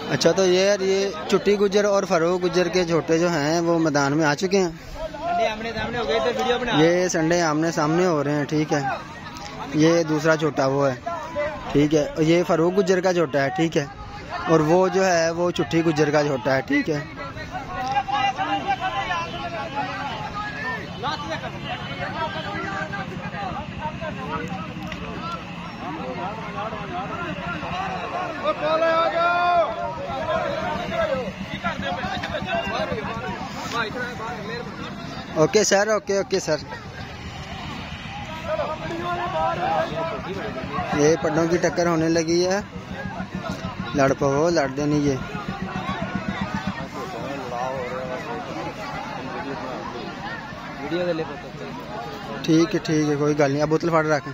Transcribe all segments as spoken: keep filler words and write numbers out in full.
अच्छा तो ये यार ये चुट्टी गुज्जर और फरूक गुज्जर के छोटे जो हैं वो मैदान में आ चुके हैं। आमने सामने हो गए तो वीडियो बना। ये संडे आमने सामने हो रहे हैं, ठीक है। ये दूसरा छोटा वो है, ठीक है। ये फरूक गुज्जर का छोटा है, ठीक है। और वो जो है वो चुट्टी गुज्जर का छोटा है, ठीक है। Okay sir, okay okay sir. ये पड्डों की टक्कर होने लगी है, लड़ पो लड़ देनी ये। ठीक है ठीक है, कोई गल नहीं। अब बोतल फाड़ रख।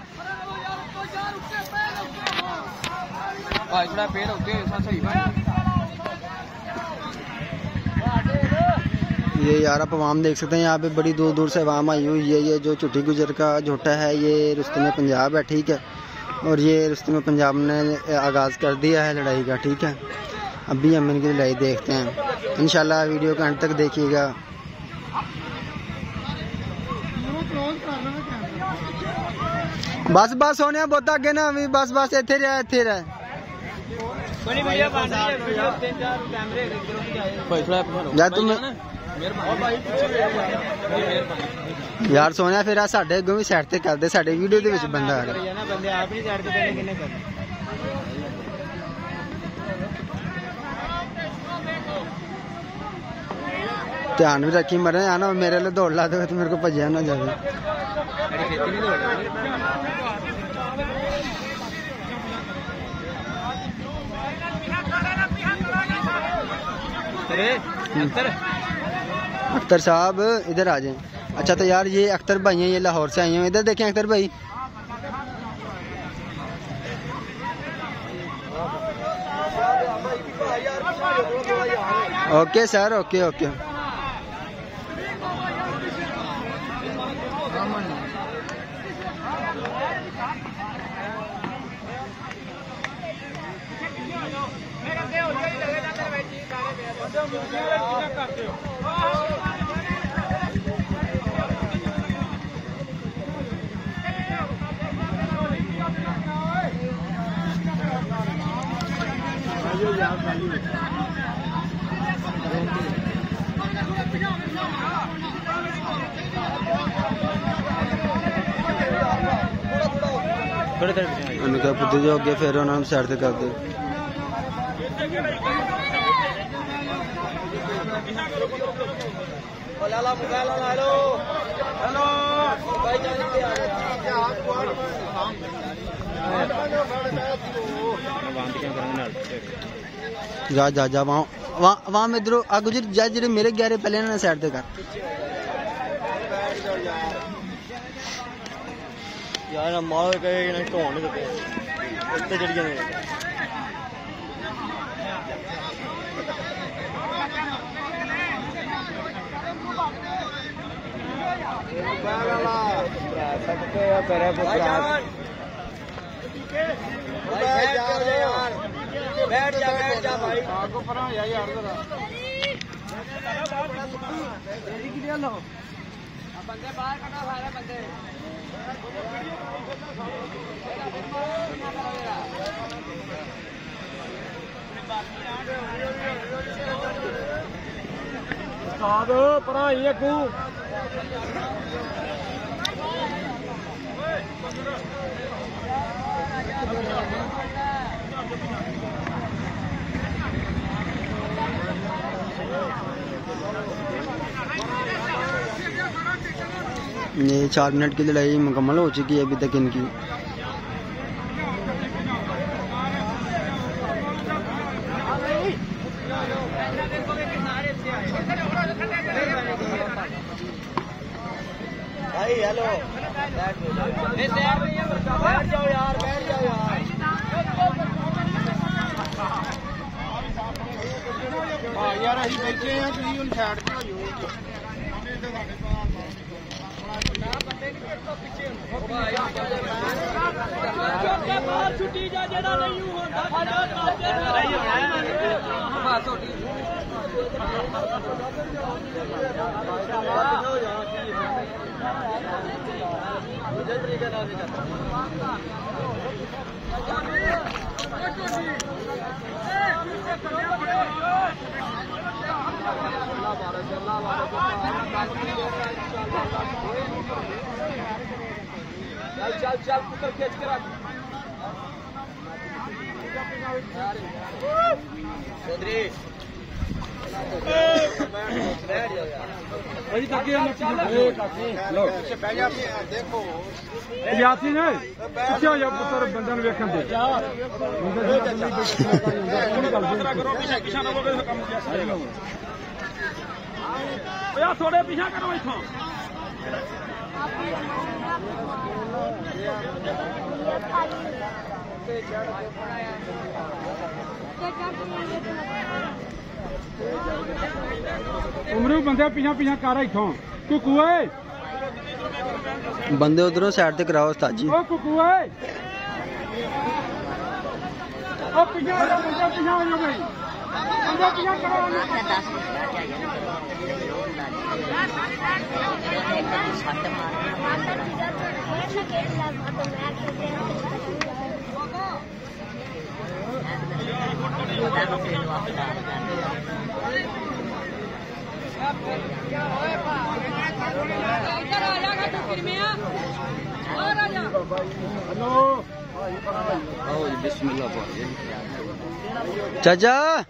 ये यार आप आवाम देख सकते हैं, यहाँ पे बड़ी दूर दूर से आवाम आई हुई है। ये जो चुट्टी गुजर का झोटा है ये रुस्तमे पंजाब है, ठीक है। और ये रुस्तमे पंजाब ने आगाज़ कर दिया है लड़ाई का, ठीक है। अभी हम इनकी लड़ाई देखते हैं इंशाल्लाह। वीडियो के अंत तक देखिएगा। बस बस होने बहुत आगे ना, अभी बस बस इतने रह इतने रह यार तुम यार सोने फिर आ साडे अगों भी साइड ते कर दे, साडे वीडियो दे विच बंदा आ रहा। ध्यान भी रखी मरे आना, मेरे लिए दौड़ ला दे तो मेरे को भजिया ना जाए। अख्तर साहब इधर आ जाएं। अच्छा तो यार ये अख्तर भाई हैं, ये लाहौर से आई हैं। इधर देखें अख्तर भाई। Okay sir, okay okay. उन्होंने पुद्दे जो अगे फिर उन्होंने साइड से कर दे। जा जा जा वहाँ वहाँ वहाँ में इधरों आ गुजर जा, जेरे मेरे ग्यारह पहले ना साइड से कर यार। मार कहे ना ढोण नहीं देते उत्ते जड़ियां ने। बैठ जा बैठ जा भाई आगो पर यार यार जरा तेरी की ले लो बंदे बाहर कटा सारे बंदे। उस्ताद परा ये को ये चार मिनट की लड़ाई मुकम्मल हो चुकी है अभी तक इनकी। भाई हेलो बैठ जाओ यार बैठ जाओ यार। हाँ यार अभी बैठे हैं तुम उन साइड पे हो। छुट्टी जा जेड़ा नहीं होता चल चल पुत्र खींच के रख चौधरी देखो यासी ने पीछे हो जा पुत्र बंदे ने वेखन दे यार थोड़े पीछा करो इथों उमरू बंदे पीछा पीछा कर इथों कुकुए बंदे उधरों साइड तक कराओ उस्ताद जी। ओ कुकुए ओ पीछा हो जा बंदे पीछा हो जा भाई बंदे पीछा करो चाचा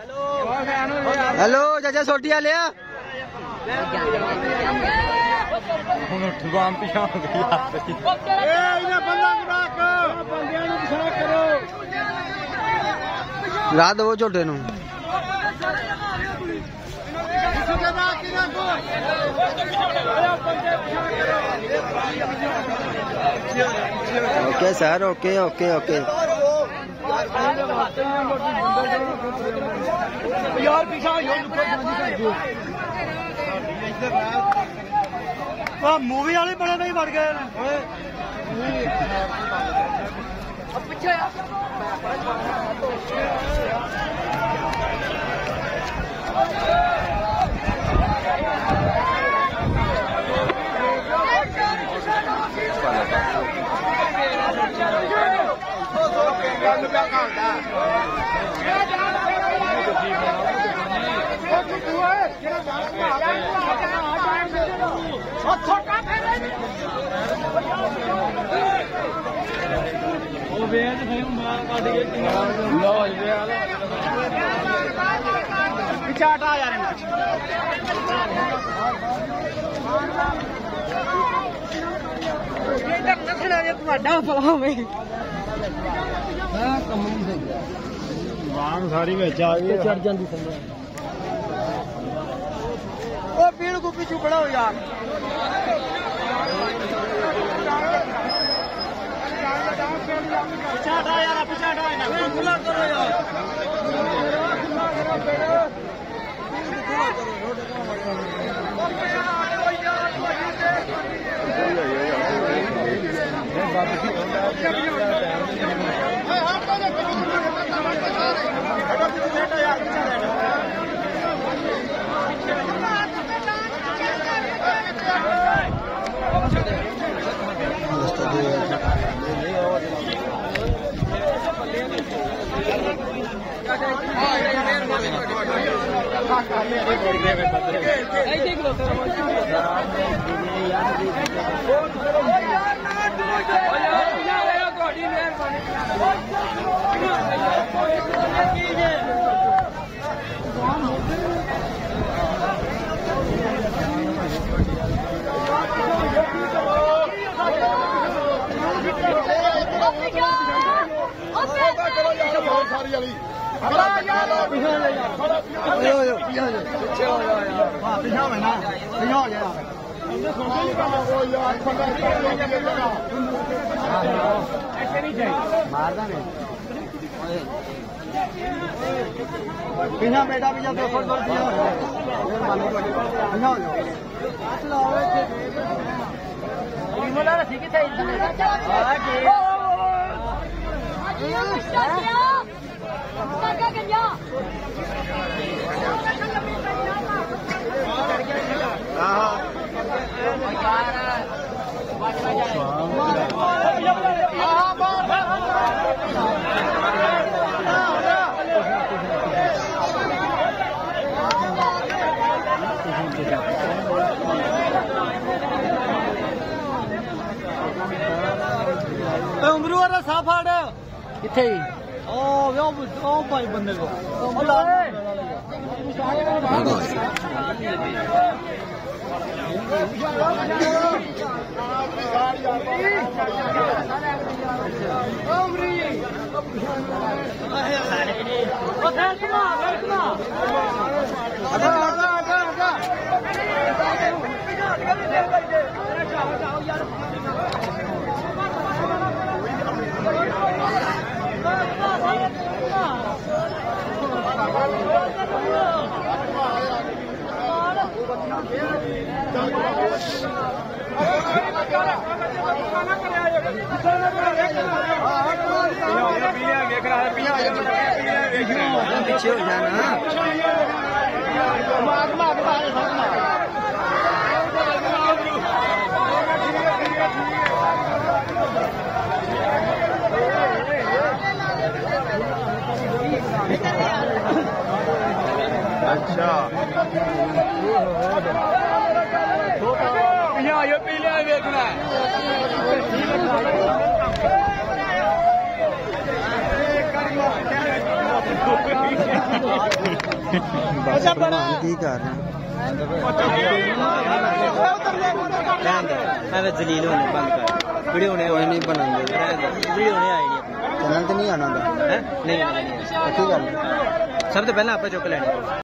हेलो चाचा सोटी आ लिया रात वो छोटे नु okay sir okay okay okay यार पीछा मूवी वाले बड़े नहीं बढ़ गए पीछे चाटा यार वांग सारी बेच आ गई चढ़ जाती ओ पीड़ को पीछू खड़ा हो यार पिछाटा यार पिछाटा ना खुला करो यार पीछा बेटा पीछा दो सौ उमरू वाला साफाड़ किथे ओ ओ भाई बंदे को पीछे हो जाना अच्छा ये पी लिया देखना अच्छा बड़ा की कर रहे मैं जलील होने बंद कर वीडियो होने कोई नहीं बनाएंगे वीडियो होने आई नहीं चैनल तो नहीं आना है नहीं ठीक है सब तो पहले आप चुक लेने